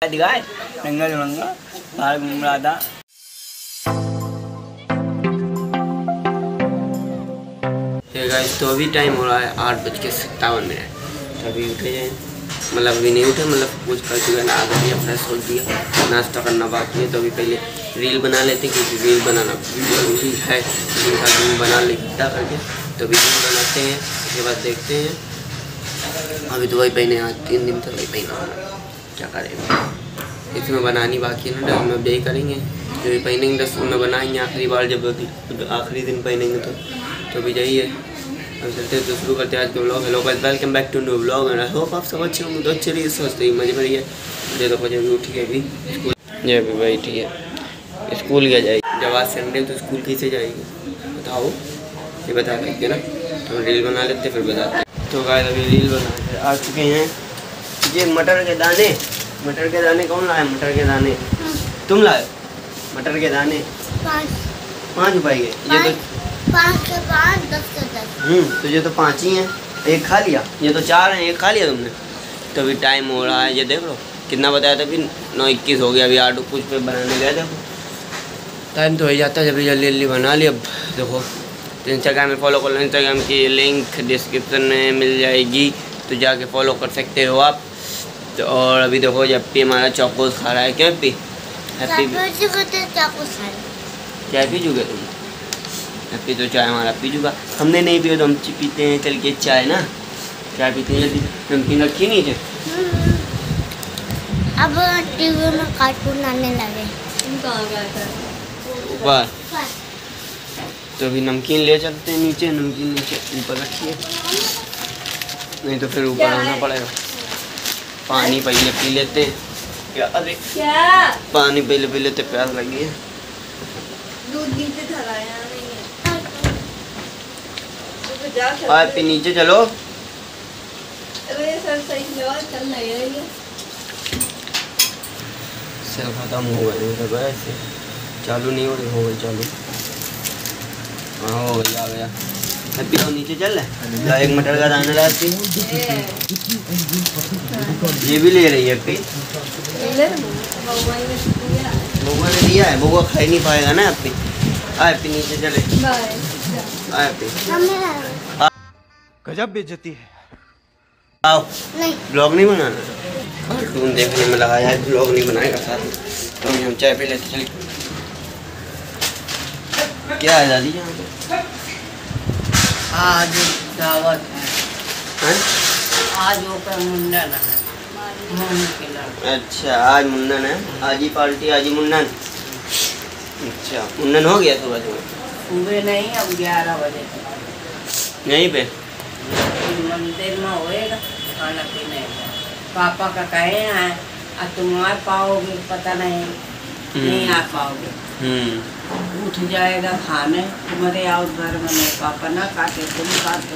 दिखाए जंगल मंगा बाहर घूम रहा था। गाइस तो अभी टाइम हो रहा है 8:57। तो अभी उठे हैं, मतलब अभी नहीं उठे, मतलब कुछ कर चुका ना, आधा दिया फ्रेश हो दिया, नाश्ता करना बाकी है। तो अभी पहले रील बना लेते हैं क्योंकि रील बनाना जरूरी है। रील बना ले इतना करके, तो अभी रील बनाते हैं, उसके बाद देखते हैं। अभी तो वही पहने आज 3 दिन तक वही पहना, क्या करेंगे। इसमें बनानी बाकी है ना, ड्रेस में यही करेंगे, जो भी पहनेंगे ड्रेस में बनाएंगे आखिरी बार, जब आखिरी दिन पहनेंगे तो अभी यही है। अब चलते हैं तो शुरू करते हैं आज का blog. Hello guys, welcome back to new blog and I hope आप सब अच्छे होंगे। तो अच्छे रहिए, स्वस्थ रहिए, मजे में रहिए। ये तो बजे भी उठी है, अभी स्कूल ये भी बैठी है, स्कूल क्या जाएगी। जब आज संडे तो स्कूल कैसे जाएगी बताओ, ये बता देंगे ना। तो रील बना लेते फिर बताते हैं। तो गाइस अभी रील बना आ चुके हैं। ये मटर के दाने कौन लाए? मटर के दाने तुम लाए? मटर के दाने 5 रुपए के, ये तो 5 के 5 10 के 10। तो ये तो 5 ही हैं, एक खा लिया। ये तो 4 हैं, एक खा लिया तुमने। तो अभी टाइम हो रहा है, ये देख लो कितना बताया था, अभी 9:21 हो गया। अभी 8 कुछ पे बनाने गए, देखो टाइम तो हो जाता है। जब जल्दी बना लिया। अब देखो तो इंस्टाग्राम में फॉलो कर लो, इंस्टाग्राम की लिंक डिस्क्रिप्शन में मिल जाएगी, तो जाके फॉलो कर सकते हो आप। तो और अभी देखो हैप्पी हमारा चौकोस खा रहा है। क्या हैप्पी? चाय पी चुके तुम? हैप्पी तो चाय हमारा पी चुका, हमने नहीं पिया तो हम पीते हैं चल के चाय ना। चाय पीते हैं, नमकीन रखी नहीं थे। अब टीवी में कार्टून आने लगे ऊपर, तो अभी नमकीन ले चलते हैं नीचे। नमकीन नीचे ऊपर रखिए, नहीं तो फिर ऊपर आना पड़ेगा। पानी पहले पी लेते हैं, अरे पानी पहले पी लेते, प्यास लगी है। आप नीचे चलो। सेल खत्म हो गए, ऐसे चालू नहीं हो रही, हो गई चालू। हाँ हो गई, आ गया। हैप्पी आओ नीचे चल रहा है। एक मटर का दाना लाती, ये भी ले रही है हैप्पी। बउआ ने दिया है, बउआ खा ही नहीं पाएगा ना हैप्पी। हैप्पी नीचे चले। गजब बेइज्जती है। आओ, ब्लॉग नहीं बनाना, कार्टून देखने में लगाया है, ब्लॉग नहीं बनाएगा साथ में। तो हम चाय पी लेते चलिए। क्या है दादी यहाँ पे? आज दावत है, आज ओकर मुंडन है। अच्छा आज मुंडन है, आज ही पार्टी, आज ही मुंडन। अच्छा मुंडन हो गया सुबह सुबह नहीं, अब 11 बजे यहीं पे मंदिर में होएगा खाना पीने का। पापा का कहे हैं, अब तुम आ पाओगे पता नहीं आ पाओगे। उठ जाएगा खाने, तुम्हारे आओ घर में। नहीं पापा ना काटे, तुम काटो।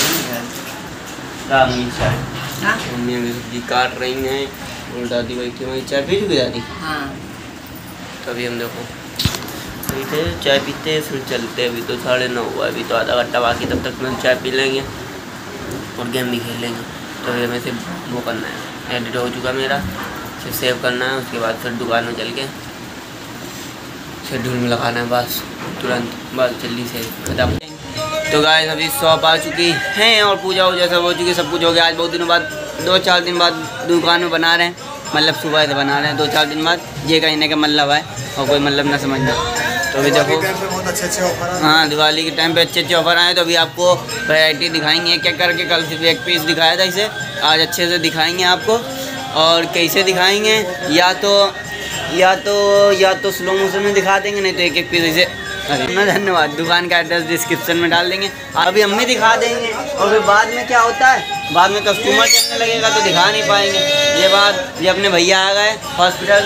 मम्मी अभी सब्जी काट रही हैं और दादी बैठी वही। चाय पी चुकी दादी? हाँ। तभी हम देखो ठीक है, चाय पीते हैं फिर चलते हैं। अभी तो 9:30 हुआ, अभी तो आधा घंटा बाकी, तब तक में चाय पी लेंगे और गेम भी खेल लेंगे। तो अभी हमें सिर्फ वो करना है, एडिट हो चुका मेरा, सिर्फ सेव करना है। उसके बाद फिर दुकान में चल के शेड्यूल में लगाना है, बस तुरंत, बस जल्दी से खत्म। तो गाइस अभी शॉप आ चुकी हैं और पूजा वूजा सब हो चुकी, सब कुछ हो गया। आज बहुत दिनों बाद, 2-4 दिन बाद दुकान में बना रहे हैं, मतलब सुबह से बना रहे हैं 2-4 दिन बाद। ये कहने का मतलब है, और कोई मतलब ना समझना। तो अभी देखो बहुत अच्छे ऑफर, हाँ दिवाली के टाइम पे अच्छे ऑफर आए। तो अभी आपको वैरायटी दिखाएंगे क्या करके। कल सिर्फ एक पीस दिखाया था इसे, आज अच्छे से दिखाएंगे आपको। और कैसे दिखाएंगे, या तो स्लो मोशन में दिखा देंगे, नहीं तो एक पीस ऐसे। धन्यवाद। दुकान का एड्रेस डिस्क्रिप्शन में डाल देंगे। अभी हम भी दिखा देंगे, और फिर बाद में क्या होता है, बाद में कस्टमर चलने लगेगा तो दिखा नहीं पाएंगे। ये अपने भैया आ गए हॉस्पिटल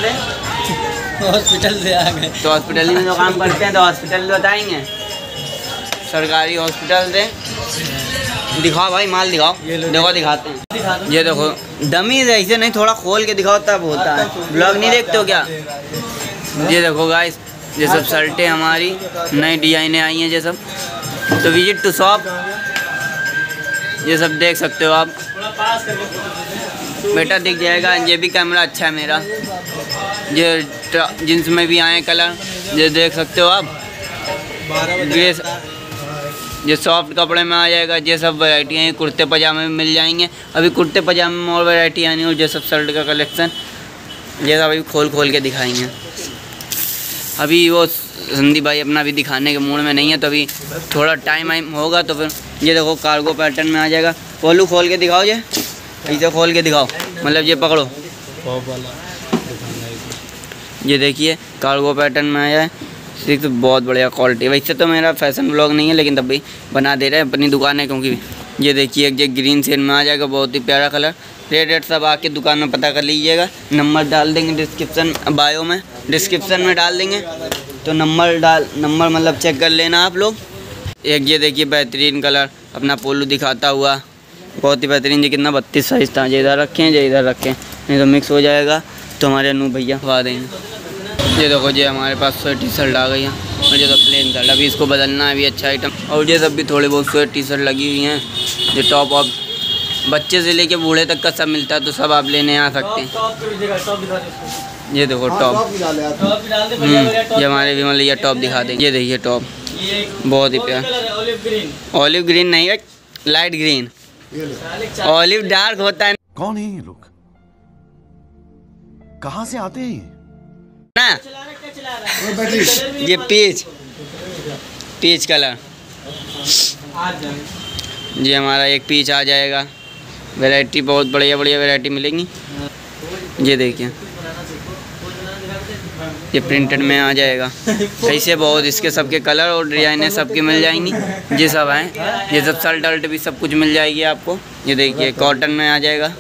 से आ गए, तो हॉस्पिटल ही में जो काम करते हैं, तो हॉस्पिटल बताएंगे, सरकारी हॉस्पिटल से। दिखाओ भाई, माल दिखाओ। देखो दिखाते हैं, ये देखो डमी ऐसे नहीं, थोड़ा खोल के दिखाओ तब होता है। ब्लॉग नहीं देखते हो क्या? ये देखो गाइस, ये सब शर्टें हमारी नई डिजाइनें आई हैं, ये सब। तो विजिट टू शॉप, ये सब देख सकते हो आप। बेटा दिख जाएगा। ये भी कैमरा अच्छा है मेरा। ये जींस में भी आए कलर, ये देख सकते हो आप। ये सॉफ्ट कपड़े में आ जाएगा। ये सब वैरायटी हैं। कुर्ते पजामे में मिल जाएंगे। अभी कुर्ते पजामे में और वैरायटी आनी और ये सब शर्ट का कलेक्शन, ये सब अभी खोल के दिखाएंगे। अभी वो संदीप भाई अपना भी दिखाने के मूड में नहीं है, तो अभी थोड़ा टाइम होगा तो फिर ये देखो कार्गो पैटर्न में आ जाएगा। पोलू खोल के दिखाओ, ये ऐसे खोल के दिखाओ, मतलब ये पकड़ो, ये देखिए कार्गो पैटर्न में आया है। तो बहुत बढ़िया क्वालिटी। वैसे तो मेरा फैशन ब्लॉग नहीं है, लेकिन तब भी बना दे रहे हैं, अपनी दुकान है। क्योंकि ये देखिए ये ग्रीन शेड में आ जाएगा, बहुत ही प्यारा कलर। रेट सब आके दुकान में पता कर लीजिएगा। नंबर डाल देंगे डिस्क्रिप्शन बायो में, डिस्क्रिप्शन में डाल देंगे, तो नंबर मतलब चेक कर लेना आप लोग। एक ये देखिए बेहतरीन कलर अपना पोलू दिखाता हुआ, बहुत ही बेहतरीन। ये कितना 32 साइज़ था। ये इधर रखें, ये इधर रखें, नहीं तो मिक्स हो जाएगा, तो हमारे अनु भैया खवा देंगे। ये देखो जी हमारे पास स्वेट टी शर्ट आ गई है, और ये तो प्लेन शर्ट, अभी इसको बदलना है, अभी अच्छा आइटम। और ये सब भी थोड़े बहुत स्वेट टी शर्ट लगी हुई हैं। ये टॉप ऑफ बच्चे से लेके बूढ़े तक का सब मिलता है, तो सब आप लेने आ सकते हैं। ये देखो टॉप, ये हमारे भी मतलब ये टॉप दिखा देंगे। ये देखिए टॉप, बहुत ही प्यारा। ऑलिव ग्रीन नहीं है, लाइट ग्रीन। ऑलिव डार्क होता है। कौन है ये लोग, कहाँ से आते हैं ना? ये पीच कलर, ये हमारा एक पीच आ जाएगा। वैरायटी बहुत बढ़िया वैरायटी मिलेंगी। ये देखिए ये प्रिंटेड में आ जाएगा। ऐसे बहुत इसके सबके कलर और डिजाइनें सबकी मिल जाएंगी। ये सब हैं, ये सब शर्ट अल्ट भी सब कुछ मिल जाएगी आपको। ये देखिए कॉटन में आ जाएगा।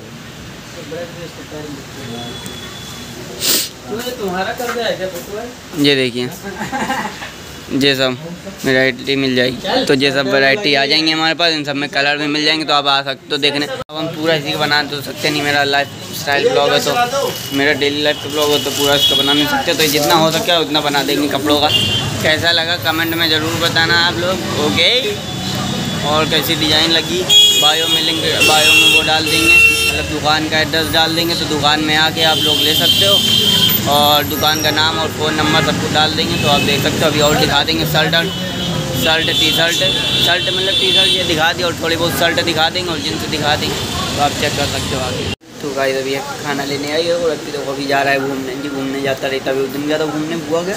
ये देखिए ये सब वैरायटी मिल जाएगी। तो ये सब वैरायटी आ जाएंगी हमारे पास, इन सब में कलर भी मिल जाएंगे, तो आप आ सकते हो देखने। अब हम पूरा इसी का बना तो सकते नहीं, मेरा लाइफ स्टाइल ब्लॉग है, तो मेरा डेली लाइफ का ब्लॉग है, तो पूरा इसका बना नहीं सकते। तो जितना हो सके उतना बना देंगे कपड़ों का। कैसा लगा कमेंट में ज़रूर बताना आप लोग, ओके। और कैसी डिज़ाइन लगी बायो में लिंक, बायो में वो डाल देंगे, मतलब दुकान का एड्रेस डाल देंगे, तो दुकान में आके आप लोग ले सकते हो। और दुकान का नाम और फ़ोन नंबर सब कुछ डाल देंगे, तो आप देख सकते हो। अभी और दिखा देंगे शर्ट टी शर्ट मतलब टी शर्ट ये दिखा दी, और थोड़ी बहुत शर्ट दिखा देंगे और जींस दिखा देंगे, तो आप चेक कर सकते हो आगे। तो गाइस अभी खाना लेने आई है, और अभी जा रहा है घूमने। जी घूमने जाता रहता है, उस दिन ज़्यादा घूमने हुआ गया।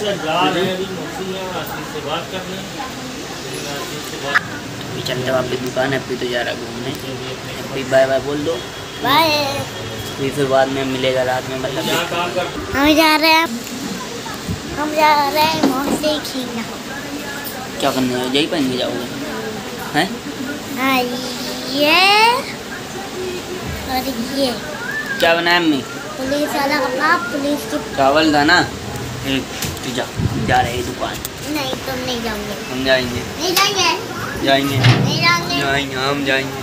अभी चलते हो आपकी दुकान है, अभी तो जा रहा है घूमने। अभी बाय बाय बोल दो, बाय। फिर बाद में मिलेगा रात में, मतलब हम जा रहे हैं मोहसे खीना। क्या करने है? यही पहन के जाओगे हैं? हाँ, ये और ये क्या बनाया मम्मी? पुलिस वाला कपड़ा, पुलिस की। चावल था ना। तो जा रहे हैं दुकान। नहीं तुम नहीं जाओगे। हम जाएंगे। नहीं जाएंगे। जाएंगे नहीं जाएंगे। जाएंगे, हम जाएंगे।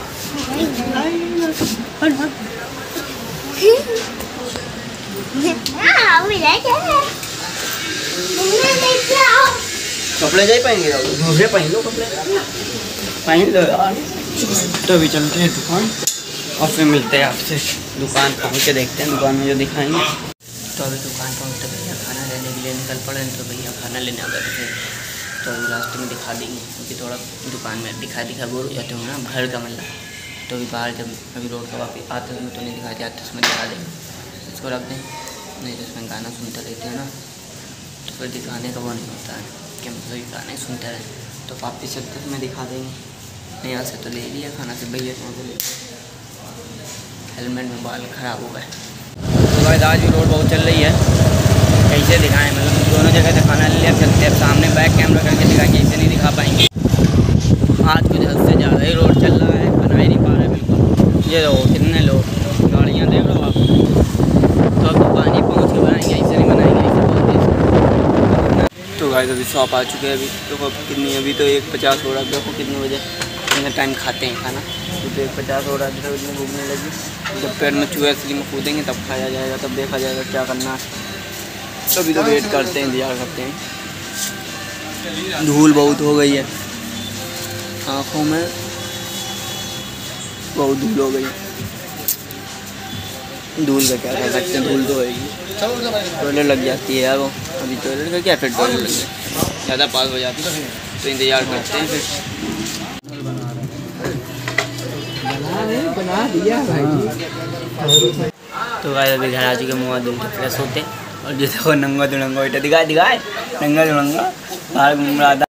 कपड़े जाए पहन के जाओगे? दूसरे पहन लो कपड़े, पहन लो यार। तो अभी चलते हैं दुकान, और फिर मिलते हैं आपसे दुकान पहुँच के, देखते हैं दुकान में जो दिखाएंगे। तो अभी दुकान पहुँचते भैया खाना लेने के लिए निकल पड़े, तो भैया खाना लेने आ गए थे, तो अभी लास्ट में दिखा देंगे, क्योंकि थोड़ा दुकान में दिखा बोर हो जाते हो ना घर का मतलब। तो अभी बाहर जब अभी रोड का वापस आते हैं तो नहीं दिखाते, आते उसमें दिखा देंगे। इसको रख दें, नहीं तो उसमें गाना सुनते रहते हैं ना, तो फिर दिखाने का वो नहीं होता है कि मतलब ये गाने सुनते रहे। तो वापस चलते उसमें दिखा देंगे। यहाँ से तो ले लिया खाना से भैया, हेलमेट में बाल ख़राब हो गए। तो भाई आज भी रोड बहुत चल रही है, कैसे दिखाएं, मतलब दोनों जगह से खाना ले लिया, चलते हैं सामने बैक कैमरा करके दिखाएंगे, ऐसे नहीं दिखा पाएंगे। आज कुछ हद से ज़्यादा ही रोड चल रहा है, बना ही नहीं पा रहे बिल्कुल। ये लोग कितने लोग, गाड़ियाँ देख लो आप। तो अब दुकान ही पहुँच के बनाएंगे, ऐसे नहीं बनाएंगे, ऐसे बहुत तेज। तो गाइस अभी शॉप आ चुके हैं। अभी तो कितनी, अभी तो 1:50 हो रहा है। देखो कितने बजे कितने टाइम खाते हैं खाना, तो 1:50 हो रहा है। तो इतनी घूमने लगी, जब पेड़ में चूहे असली में कूदेंगे तब खाया जाएगा, तब देखा जाएगा क्या करना है। अभी तो वेट करते हैं, इंतजार करते हैं। धूल बहुत हो गई है, आँखों में बहुत धूल हो गई है। धूल का क्या कर सकते हैं, धूल तो होगी, टॉयलेट लग जाती है यार वो। अभी टॉयलेट का क्या, फिर टॉयलेट लग जाए ज़्यादा पास हो जाती है, तो इंतज़ार करते हैं फिर। बना दिया भाई। तो गाइस अभी घर आ चुके, मुँह धुल के फ्रेश होते, और जो देखो नंगा दुलंगा बेटा दिखाए नंगा दुलंगा बाहर घूम रहा था।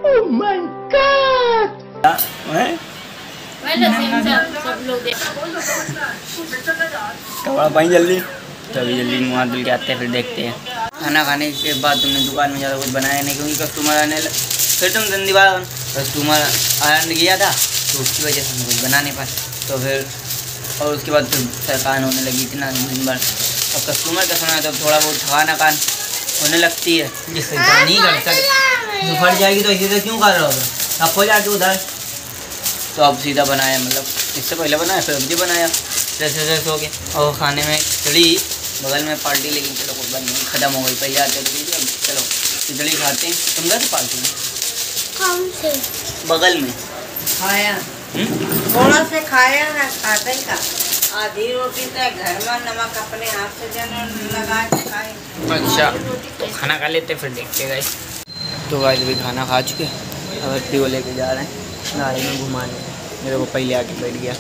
कपड़ा पाई जल्दी, तो अभी जल्दी मुँह धुल के आते हैं, फिर देखते हैं। खाना खाने के बाद तुमने दुकान में ज़्यादा कुछ बनाया नहीं, क्योंकि कस्टमर आने फिर तुम दिन बाद कस्टमर आने गया था, तो उसकी वजह से हम कुछ बना नहीं पाए। तो फिर और उसके बाद फिर थकान होने लगी थी ना दिन भर, अब कस्टमर का सुना है तो थोड़ा बहुत थकान होने लगती है, जिससे नहीं कर सकते। तो फट जाएगी तो इसी से क्यों कर रहा होगा, अब हो जाके उधर। तो अब सीधा बनाया, मतलब इससे पहले बनाया, फिर अभी बनाया, जैसे हो गया। और खाने में खिचड़ी, बगल में पार्टी, लेकिन चलो कोई बात नहीं, ख़त्म हो गई तैयार कर दी। चलो खिचड़ी खाते हैं। तुम गए थे पार्टी में? कौन से? बगल में खाया, थोड़ा से खाया है, खाते का आधी रोटी तो घर में नमक अपने हाथ से जन लगा के खाए। अच्छा, तो खाना खा लेते फिर देखते गाइस। तो गाइस भी खाना खा चुके, अब हट्टी को लेके जा रहे हैं गाड़ी में घुमाने। मेरे को पहले आके बैठ गया,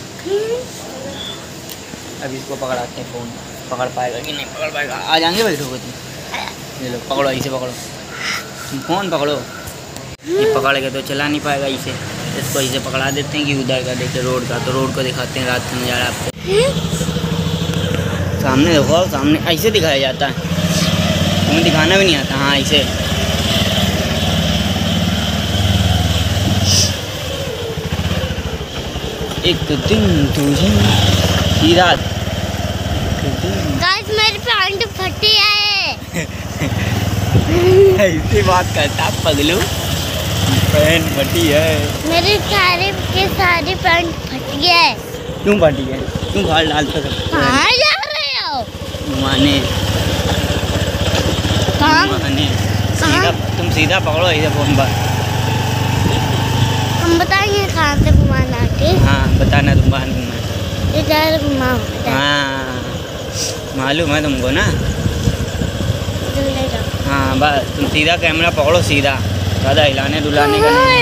अभी इसको पकड़ाते हैं। फ़ोन पकड़ पाएगा कि नहीं पकड़ पाएगा, आ जाएंगे बैठोगे तुम। ये लो पकड़ो, ऐसे पकड़ो, तुम फ़ोन पकड़ो। ये पकड़ के तो चला नहीं पाएगा, इसे इसको ऐसे पकड़ा देते हैं कि उधर का देखे रोड का, तो रोड को दिखाते हैं रात का नज़ारा आपको। सामने देखो, सामने ऐसे दिखाया जाता है, तुम्हें दिखाना भी नहीं आता। हाँ ऐसे। एक दिन तुझे सीधा, गाइस मेरी पैंट फटी है। ऐसी बात करता पगलू, पैंट फटी है। मेरी सारी पैंट फट गया है। क्यों फटी है, क्यों फाड़ डालते हो? कहाँ जा रहे हो? घुमाने, कहाँ? सीधा, तुम सीधा पकड़ो इधर फोन पर। हम बताएंगे कहाँ से घुमाना, ठीक? हाँ बताना, तुम बाहर घुमा। इधर घुमाओ। हाँ मालूम है तुमको ना। इधर ले जाओ। हाँ बस तुम सीधा कैमरा पकड़ो, सीधा, ज़्यादा हिलाने डुलाने का नहीं।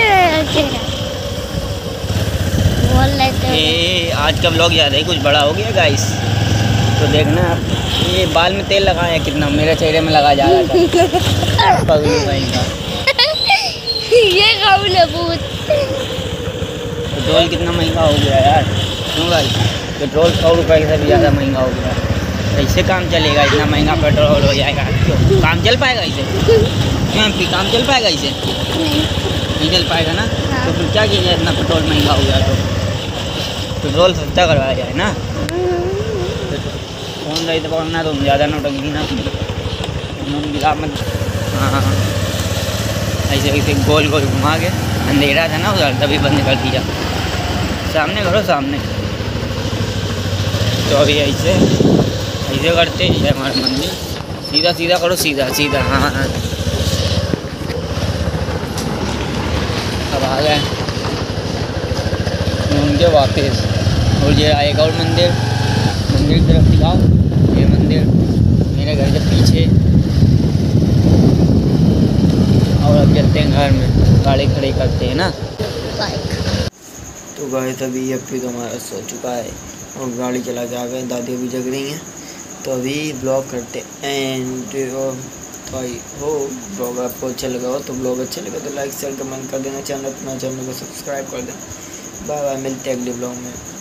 बोल लेते हो। ये आज का व्लॉग ज़्यादा ही कुछ बड़ा हो गया गाइस, तो देखना आप। ये बाल में तेल लगाया कितना, मेरे चेहरे में लगा जा रहा था। पगलू भाई का ये कौन है भूत? पेट्रोल कितना महंगा हो गया यार, क्यों भाई? पेट्रोल 100 रुपये से भी ज़्यादा महंगा हो गया। कैसे काम चलेगा, इतना महंगा पेट्रोल हो जाएगा? क्यों काम चल पाएगा इसे? क्यों एमपी काम चल पाएगा इसे? नहीं चल पाएगा ना। हाँ। तो फिर क्या किया जाए, इतना पेट्रोल महंगा हो गया तो पेट्रोल सस्ता करवाया जाए ना। फोन रही तो पकड़ना, तुम ज़्यादा नोटंकी ना गिरा मत। हाँ ऐसे ऐसे गोल गोल घुमा के, अंधेरा था ना उधर तभी बंद कर दिया। सामने करो सामने, तो अभी ऐसे ऐसे करते हैं हमारे मंदिर। सीधा सीधा करो, सीधा सीधा। हाँ हाँ अब आ गए घूम के वापस। और ये आएगा और मंदिर की तरफ दिखाओ। ये मंदिर मेरे घर के पीछे। और अब चलते हैं घर में, गाड़ी खड़ी करते हैं ना। तो गए तभी अभी तो हमारा सो चुका है और गाड़ी चला के आ गए, दादी भी जग रही हैं। तो अभी ब्लॉग करते एंड भाई हो ब्लॉग आपको अच्छा लगा हो तो ब्लॉग अच्छा लगा तो लाइक शेयर कमेंट कर देना, चैनल अपना चैनल को सब्सक्राइब कर देना। बाय बाय, मिलते हैं अगले ब्लॉग में।